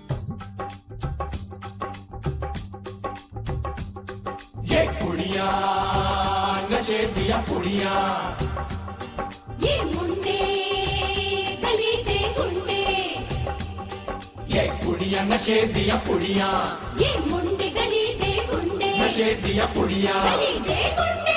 ये कुड़ियां नशे दिया कुड़ियां, ये मुंडे गली दे गुंडे, ये कुड़ियां नशे दिया कुड़ियां, ये मुंडे गली दे गुंडे, नशे दिया कुड़ियां, गली दे गुंडे।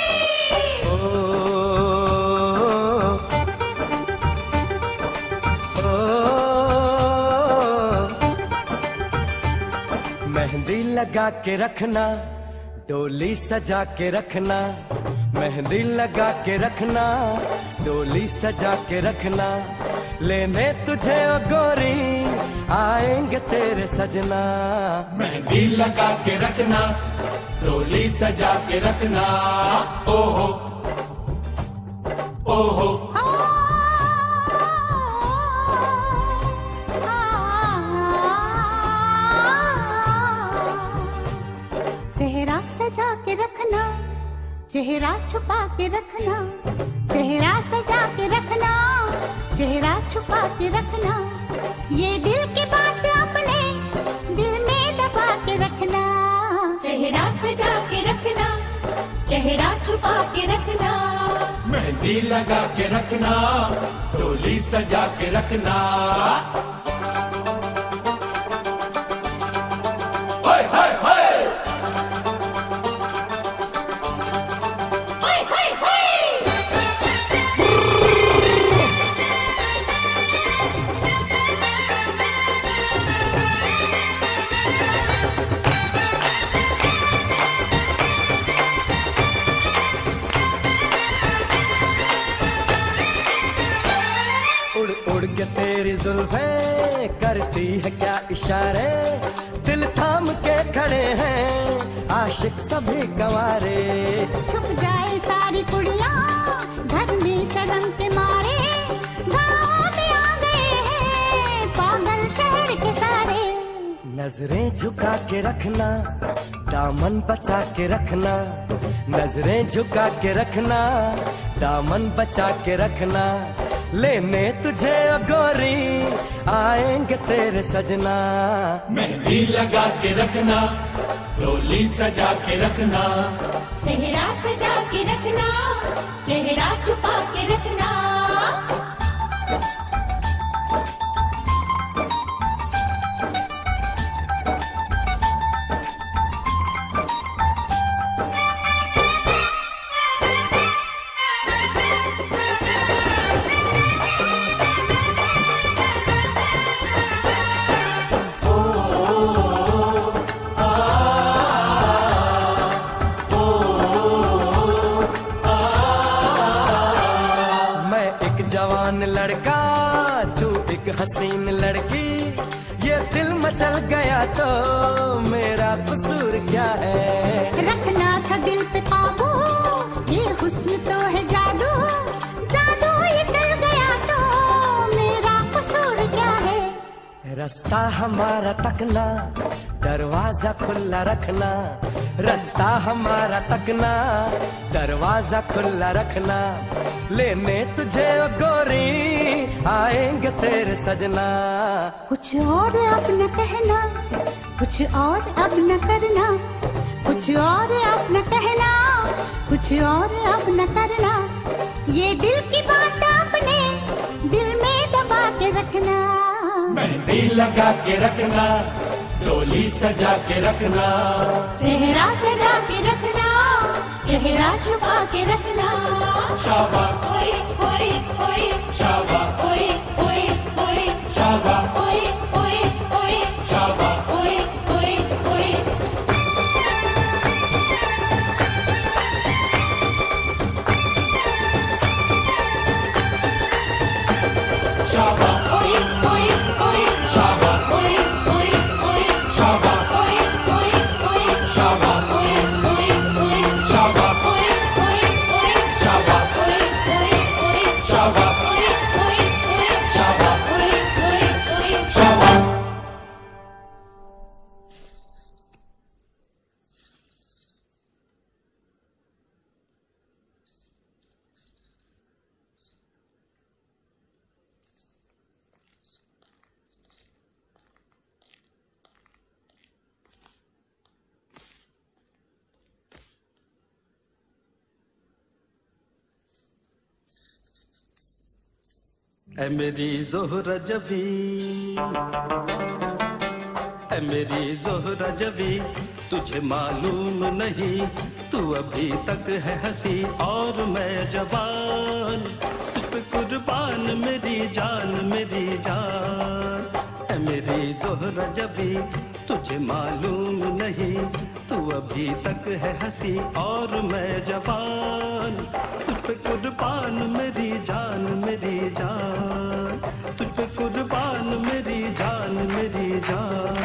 मेहंदी लगा के रखना, डोली सजा के रखना, मेहंदी लगा के रखना, डोली सजा के रखना, लेने तुझे ओ गोरी आएंगे तेरे सजना। मेहंदी लगा के रखना, डोली सजा के रखना, ओहो ओहो। सेहरा सजा के रखना, चेहरा छुपा के रखना, सेहरा सजा के रखना, चेहरा छुपा के रखना, ये दिल की बात अपने दिल में दबा के रखना। सेहरा सजा के रखना, चेहरा छुपा के रखना, मेहंदी लगा के रखना, डोली सजा के रखना। हाय हाय हाय उड़ के तेरी जुल्फें करती है क्या इशारे, दिल थाम के खड़े हैं आशिक सभी गंवारे। छुप जाए सारी कुड़ियाँ घर में शर्म के मारे, गाँव में आ गए हैं पागल शहर के सारे। नजरें झुका के रखना, दामन बचा के रखना, नजरें झुका के रखना, दामन बचा के रखना, लेने तुझे ओ गोरी आएंगे तेरे सजना। मेहंदी लगा के रखना, डोली सजा के रखना, सेहरा सजा के रखना, चेहरा छुपा के रखना। जवान लड़का तू एक हसीन लड़की, ये दिल मचल गया तो मेरा कसूर क्या है। रखना था दिल पे काबू, ये हुस्न तो है जादू, जादू ये चल गया तो मेरा कसूर क्या है। रास्ता हमारा तकना, दरवाजा खुला रखना, रास्ता हमारा तकना, दरवाजा खुला रखना, लेने तुझे ओ गोरी आएंगे तेरे सजना। कुछ और अब न कहना, कुछ और अब न करना, कुछ और अब न कहना, कुछ और अब न करना, ये दिल की बात अपने दिल में दबा के रखना। मेहंदी लगा के रखना, डोली सजा के रखना, सेहरा सजा के रखना, चेहरा छुपा के रखना। शाबा ओए ओए ओए, शाबा ओए ओए ओए, शाबा ओए ओए ओए, शाबा ओए ओए ओए। शाबा ओए ओए ओए, शाबा ओए ओए ओए, शाबा ओए ओए ओए, शाबा ओए ओए ओए, शाबा ओए ओए ओए, शाबा ओए ओए ओए, शाबा ओए ओए ओए, शाबा ओए ओए ओए। ऐ मेरी ज़ोहरा जबी, ऐ मेरी ज़ोहरा जबी, तुझे मालूम नहीं तू अभी तक है हंसी और मैं जवान, तुझ पे कुर्बान मेरी जान मेरी जान। ऐ मेरी ज़ोहरा जबी, तुझे मालूम नहीं तू अभी तक है हंसी और मैं जवान, तुझ पे कुर्बान मेरी जान मेरी जान, तुझ पे कुर्बान मेरी जान मेरी जान।